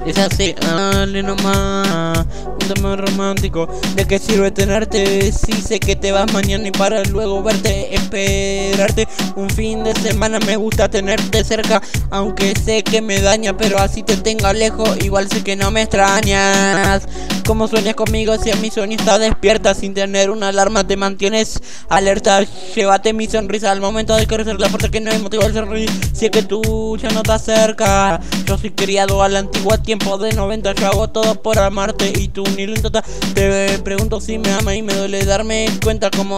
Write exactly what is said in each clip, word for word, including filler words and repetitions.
Es así, dale nomás. Un tema romántico. ¿De qué sirve tenerte si sé que te vas mañana y para luego verte, esperarte un fin de semana? Me gusta tenerte cerca, aunque sé que me daña, pero así te tenga lejos, igual sé que no me extrañas. Como sueñas conmigo si a mi sueño estás despierta, sin tener una alarma te mantienes alerta. Llévate mi sonrisa al momento de crecer la puerta, que no hay motivo de sonreír si es que tú ya no estás cerca. Yo soy criado a la antigua, tiempo de noventa, yo hago todo por amarte y tú ni lo intentas. Te pregunto si me ama y me duele darme cuenta como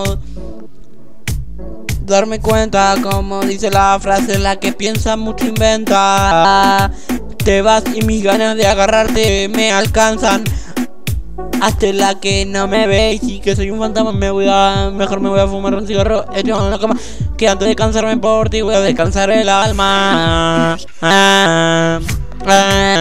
Darme cuenta, como dice la frase, la que piensa mucho inventa. Te vas y mis ganas de agarrarte me alcanzan. Hasta la que no me ve y que soy un fantasma, me voy a, mejor me voy a fumar un cigarro hecho en la cama, que antes de cansarme por ti voy a descansar el alma. Ah, ah,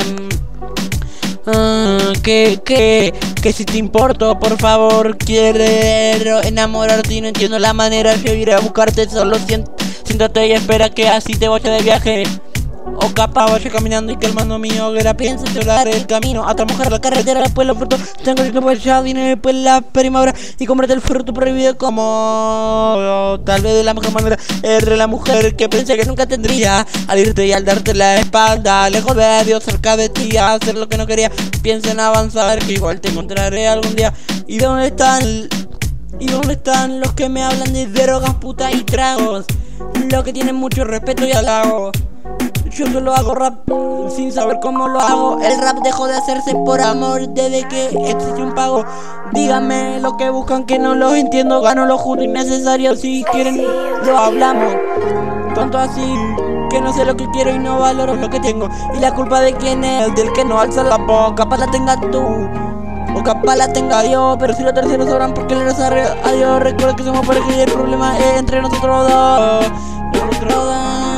ah, que, que, que si te importo, por favor, quiero enamorarte y no entiendo la manera. Yo iré a buscarte, solo siento, siéntate y espera que así te vaya de viaje. O capaz vaya caminando y calmando mi hoguera. Piensa llorar el camino hasta mojar la carretera. Después los frutos tengo que ir ya dinero, después la primavera y comprarte el fruto prohibido como tal vez de la mejor manera. Eres la mujer que pensé que nunca tendría, al irte y al darte la espalda, lejos de Dios, cerca de ti, a hacer lo que no quería. Piensa en avanzar, que igual te encontraré algún día. ¿Y dónde están? ¿Y dónde están los que me hablan de drogas, putas y tragos? Los que tienen mucho respeto y halago. Yo solo hago rap sin saber cómo lo hago. El rap dejó de hacerse por amor desde que existe un pago. Díganme lo que buscan que no los entiendo. Gano lo justo y necesario, si quieren lo hablamos. Tanto así que no sé lo que quiero y no valoro lo que tengo. Y la culpa de quién es, del que no alza la boca. Capaz la tenga tú o capaz la tenga yo, pero si los terceros sabrán por qué le das a Dios. Recuerda que somos pareja y el problema es entre nosotros dos. Nosotros dos.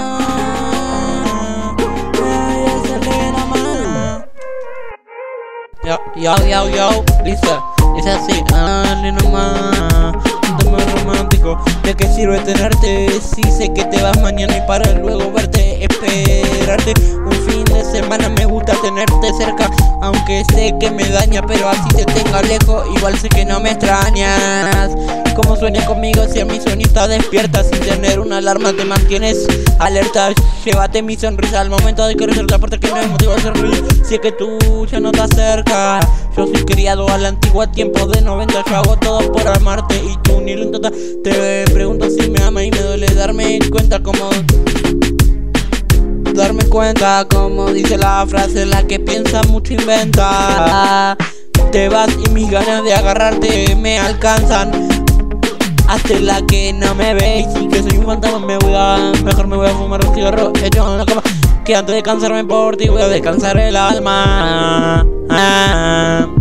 Yo, yo, yo, yo, Lisa, es así, dale nomás. Un tema romántico. ¿De qué sirve tenerte si sé que te vas mañana y para luego verte, esperarte un fin de semana? Me gusta tenerte cerca, aunque sé que me daña, pero así te tenga lejos, igual sé que no me extrañas. Como sueñas conmigo si a mi sueño estás despierta, sin tener una alarma te mantienes alerta. Llévate mi sonrisa al momento de crecer la puerta, que no hay motivo de sonreír si es que tú ya no estás cerca. Yo soy criado a la antigua, tiempo de noventa, yo hago todo por amarte y tú ni lo intentas. Te pregunto si me ama y me duele darme cuenta como Darme cuenta, como dice la frase, la que piensa mucho inventa. Te vas y mis ganas de agarrarte me alcanzan. Hasta la que no me ve y que soy un fantasma, me voy a, mejor me voy a fumar un cigarro hecho en la cama, que antes de cansarme por ti voy a descansar el alma. Ah.